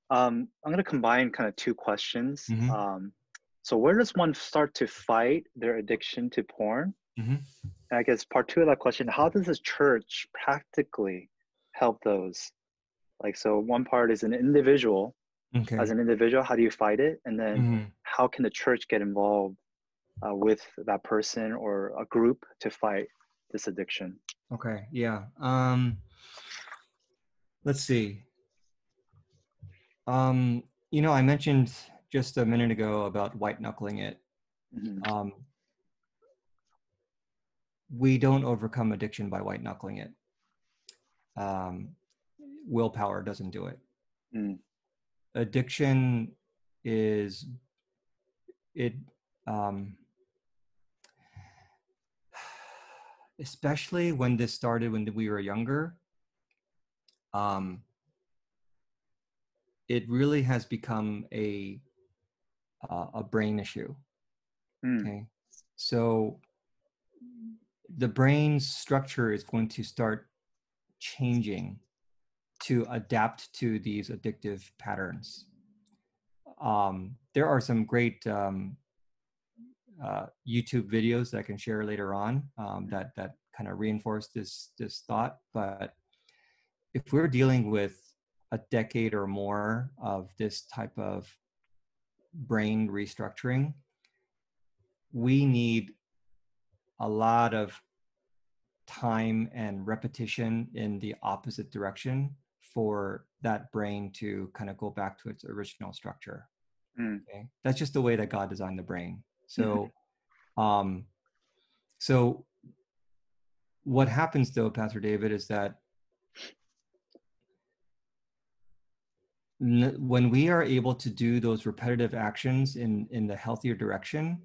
I'm going to combine kind of two questions. Hmm. So where does one start to fight their addiction to porn? Hmm. And I guess part two of that question, how does the church practically help those? Like, so one part is as Okay. an individual, how do you fight it? And then Hmm. how can the church get involved with that person or a group to fight this addiction? Okay. Yeah. Let's see. Um, I mentioned just a minute ago about white knuckling it. Hmm. Um, we don't overcome addiction by white knuckling it. Um, Willpower doesn't do it. Mm. Addiction is it, um, especially when this started when we were younger. Um, it really has become a brain issue. Mm. Okay, so the brain's structure is going to start changing to adapt to these addictive patterns. There are some great YouTube videos that I can share later on that kind of reinforce this thought. But if we're dealing with a decade or more of this type of brain restructuring, we need a lot of time and repetition in the opposite direction for that brain to kind of go back to its original structure. Mm. Okay, that's just the way that God designed the brain. Hmm. Um, so what happens though, Pastor David, is that when we are able to do those repetitive actions in the healthier direction,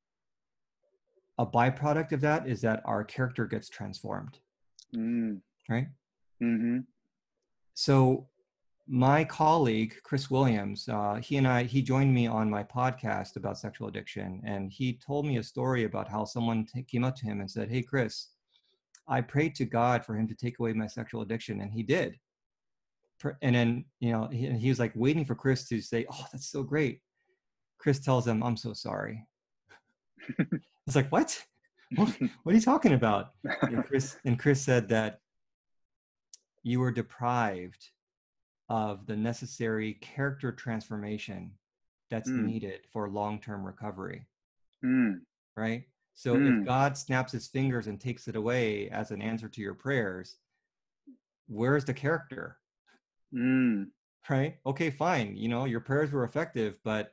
a byproduct of that is that our character gets transformed, Mm. right? Hmm. So my colleague Chris Williams, he joined me on my podcast about sexual addiction, and he told me a story about how someone came up to him and said, "Hey, Chris, I prayed to God for him to take away my sexual addiction, and he did." And then he was like waiting for Chris to say, "Oh, that's so great." Chris tells him, "I'm so sorry." It's like, what? What are you talking about? And Chris said that you were deprived of the necessary character transformation that's Mm. needed for long-term recovery, Mm. right? So if Mm. God snaps his fingers and takes it away as an answer to your prayers, where's the character, Mm. right? Okay, fine. Your prayers were effective, but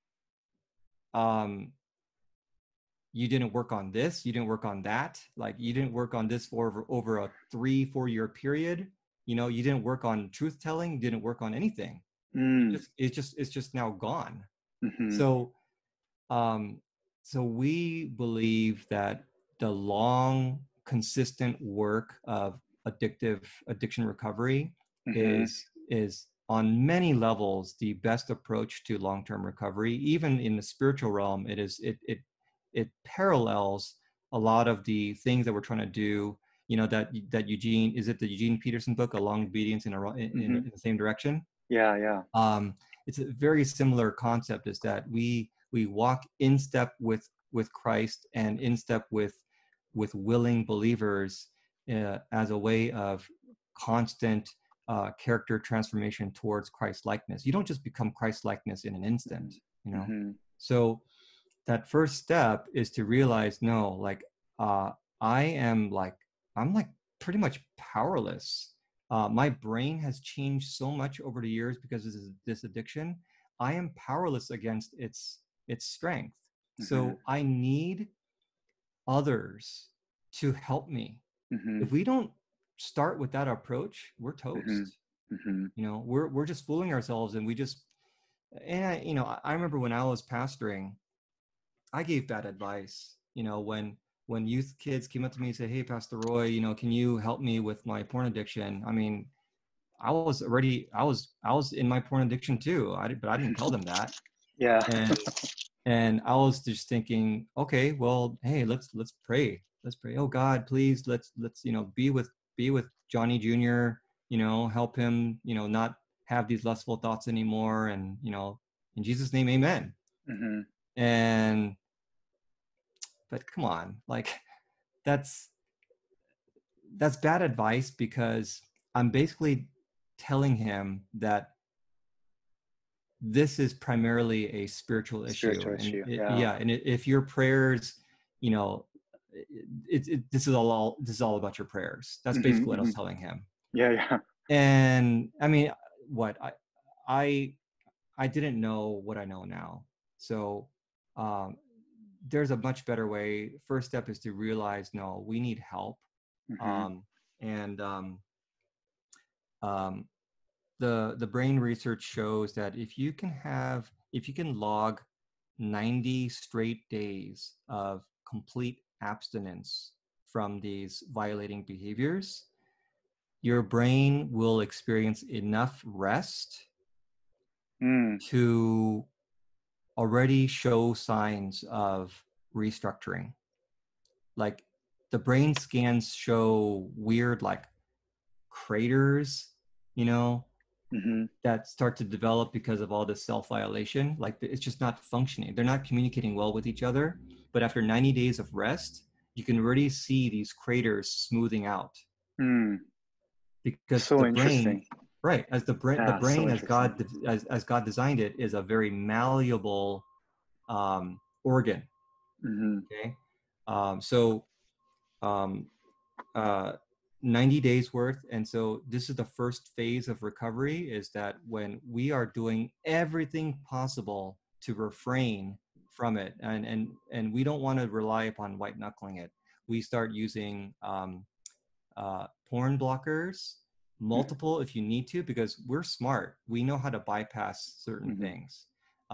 um, you didn't work on this, you didn't work on that, like you didn't work on this for over a 3-4 year period. You didn't work on truth telling, you didn't work on anything. Mm. It's just now gone. Hmm. So um so we believe that the long consistent work of addiction recovery Hmm. is on many levels the best approach to long-term recovery. Even in the spiritual realm, it parallels a lot of the things that we're trying to do. That Eugene, is it the Eugene Peterson book, A Long Obedience in Hmm. the Same Direction? Yeah, yeah. It's a very similar concept, is that we walk in step with Christ and in step with willing believers as a way of constant character transformation towards Christ likeness. You don't just become Christ likeness in an instant, you know. Hmm. So that first step is to realize, no, like uh, I am like I'm like pretty much powerless. My brain has changed so much over the years because of this addiction. I am powerless against its strength. Hmm. So I need others to help me. Hmm. If we don't start with that approach, we're Hmm. toast. Hmm. We're just fooling ourselves, and we just and I remember when I was pastoring, I gave bad advice. When youth kids came up to me and said, "Hey, Pastor Roy, can you help me with my porn addiction?" I mean, I was in my porn addiction too. But I didn't tell them that. Yeah. And I was just thinking, okay, well, hey, let's pray. Let's pray. Oh God, please, let's be with Johnny Jr. Help him, not have these lustful thoughts anymore. And, in Jesus' name, amen. Mm-hmm. And, but come on, like that's bad advice, because I'm basically telling him that this is primarily a spiritual issue. Spiritual And issue. Yeah. if your prayers, this is all about your prayers. That's Mm-hmm, basically what I mm-hmm. was telling him. Yeah. And I mean, what I didn't know what I know now. So there's a much better way. First step is to realize, no, we need help. Mm-hmm. And the brain research shows that if you can log 90 straight days of complete abstinence from these violating behaviors, your brain will experience enough rest to already show signs of restructuring. Like the brain scans show weird, like craters, Mm-hmm. that start to develop because of all this self-violation. Like it's just not functioning. They're not communicating well with each other. But after 90 days of rest, you can already see these craters smoothing out, because So the brain, interesting. right, as the Yeah, so brain as interesting. God designed it, is a very malleable organ. Mm-hmm. Okay, so um, uh, 90 days worth. And so this is the first phase of recovery, is that when we are doing everything possible to refrain from it, and we don't want to rely upon white knuckling it, we start using porn blockers, multiple if you need to, because we're smart. We know how to bypass certain Mm-hmm. things.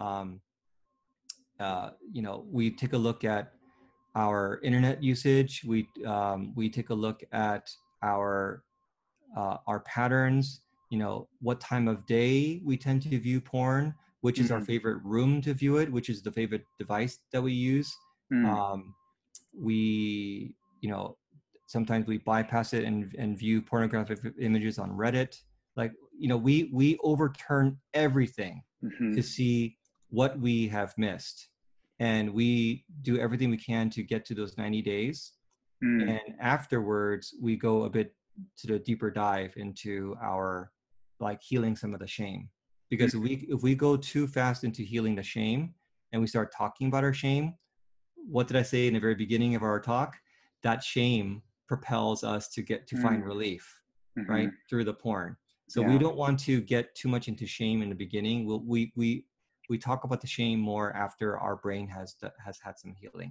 We take a look at our internet usage. We take a look at our patterns. What time of day we tend to view porn, which is our Mm-hmm. favorite room to view it, which is the favorite device that we use. Mm. We, sometimes we bypass it and view pornographic images on Reddit. Like, we overturn everything Mm-hmm. to see what we have missed. And we do everything we can to get to those 90 days. Mm. And afterwards, we go a bit to the deeper dive into our, like, healing some of the shame. Because if we go too fast into healing the shame and we start talking about our shame, what did I say in the very beginning of our talk? That shame propels us to find relief, Mm-hmm. right, through the porn. So we Yeah. don't want to get too much into shame in the beginning. We talk about the shame more after our brain has had some healing.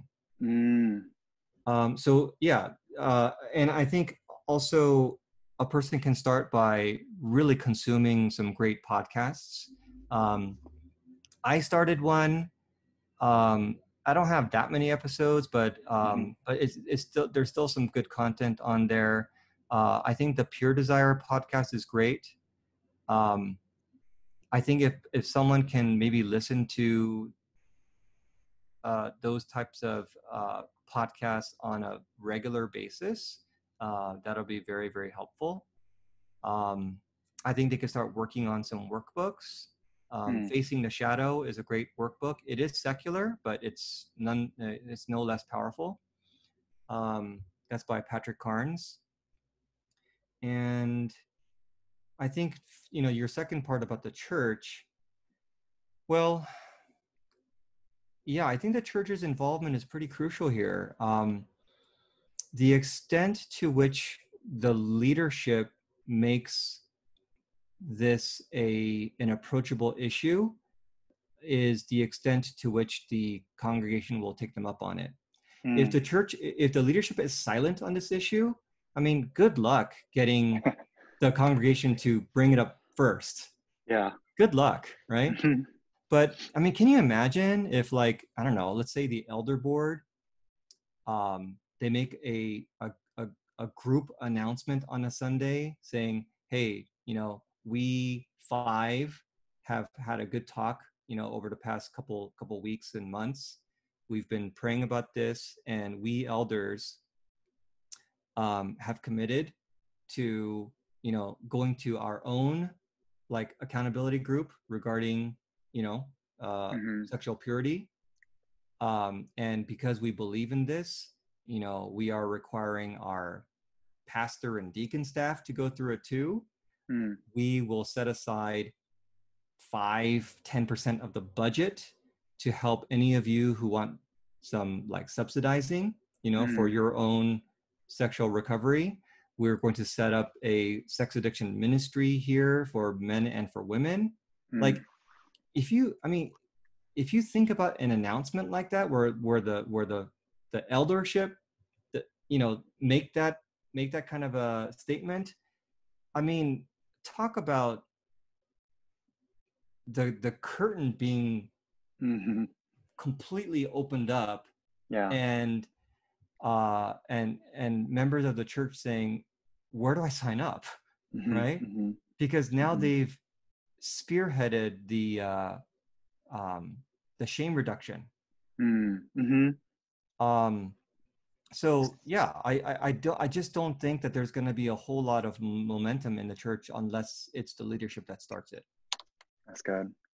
So yeah, and I think also a person can start by really consuming some great podcasts. I started one. I don't have that many episodes, but it's still, there's still some good content on there. I think the Pure Desire podcast is great. I think if someone can maybe listen to those types of podcasts on a regular basis, that'll be very, very helpful. I think they can start working on some workbooks. Facing the Shadow is a great workbook. It is secular, but it's no less powerful. That's by Patrick Carnes. And I think, your second part about the church, well, yeah, I think the church's involvement is pretty crucial here. The extent to which the leadership makes this an approachable issue is the extent to which the congregation will take them up on it. If the leadership is silent on this issue, I mean, good luck getting the congregation to bring it up first. Yeah. Good luck, right? But I mean, can you imagine if, like, I don't know, let's say the elder board, they make a group announcement on a Sunday saying, hey, we 5 have had a good talk, over the past couple weeks and months. We've been praying about this, and we elders have committed to, going to our own like accountability group regarding, you know, Mm-hmm. sexual purity. And because we believe in this, you know, we are requiring our pastor and deacon staff to go through it too. Mm. We will set aside 5-10% of the budget to help any of you who want some like subsidizing, you know, for Mm. your own sexual recovery. We're going to set up a sex addiction ministry here for men and for women. Mm. Like, if you, I mean, if you think about an announcement like that, where the eldership, that, you know, make that kind of a statement. I mean, talk about the curtain being Mm-hmm. completely opened up, Yeah. and members of the church saying, where do I sign up? Mm-hmm. Right? Mm-hmm. Because now Mm-hmm. they've spearheaded the shame reduction. Mm-hmm. um so yeah, I just don't think that there's going to be a whole lot of momentum in the church unless it's the leadership that starts it. That's good.